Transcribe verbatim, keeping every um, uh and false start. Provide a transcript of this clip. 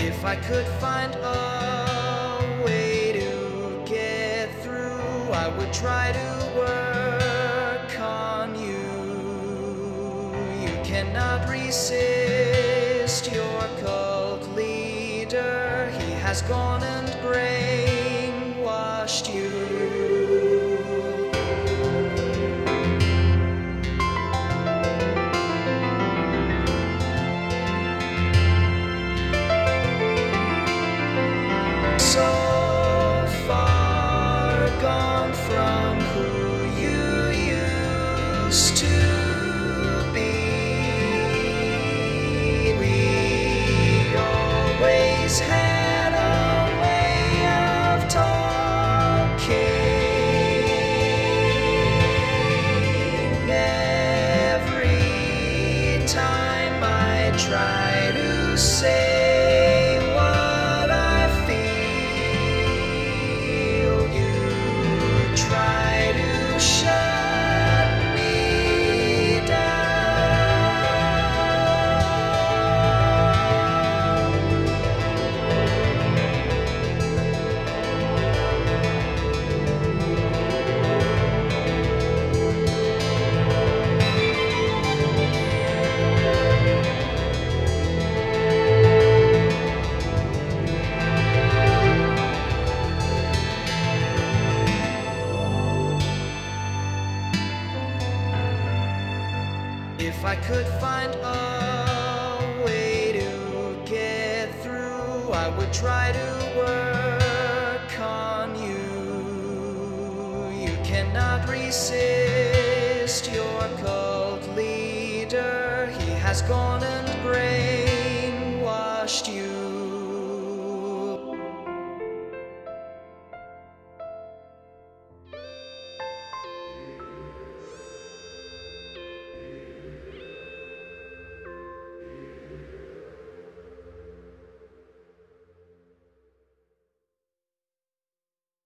If I could find a way to get through, I would try to work on you. You cannot resist your cult leader. He has gone and brainwashed you. So far gone from who you used to be. We always had a way of talking. Every time I try to say if I could find a way to get through, I would try to work on you. You cannot resist your cult leader. He has gone and brainwashed you.